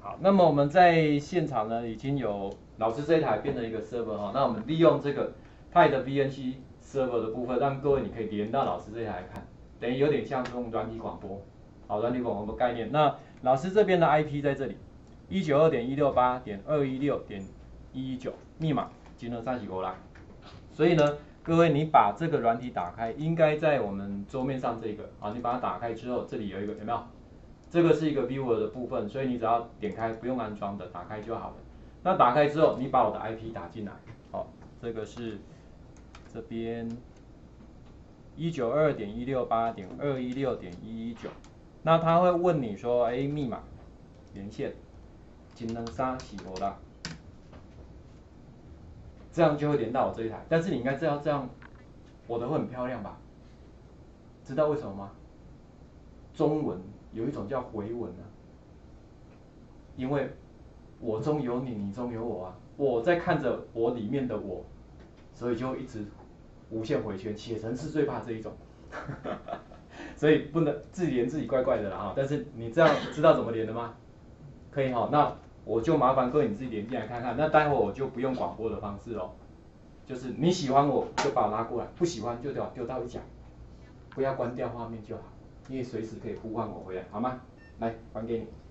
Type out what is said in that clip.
好，那么我们在现场呢，已经有老师这一台变成一个 server 哈，那我们利用这个 TIDE VNC server 的部分，让各位你可以连到老师这一台来看，等于有点像这种软体广播，好，软体广播的概念。那老师这边的 IP 在这里，192.168.216.119，密码金额35啦。所以呢，各位你把这个软体打开，应该在我们桌面上这个啊，你把它打开之后，这里有一个有没有？这个是一个 viewer 的部分，所以你只要点开，不用安装的，打开就好了。那打开之后，你把我的 IP 打进来，好，这个是这边192.168.216.119，那他会问你说，哎，密码连线，金能杀洗我啦，这样就会连到我这一台。但是你应该知道这样，我的会很漂亮吧？知道为什么吗？中文有一种叫回文啊，因为我中有你，你中有我啊，我在看着我里面的我，所以就一直无限回圈，写程式最怕这一种，所以不能自己连自己怪怪的啦哈。但是你这样知道怎么连的吗？可以哈，那我就麻烦各位你自己连进来看看。那待会我就不用广播的方式哦，就是你喜欢我就把我拉过来，不喜欢就丢到一角，不要关掉画面就好，因为随时可以呼唤我回来，好吗？来还给你。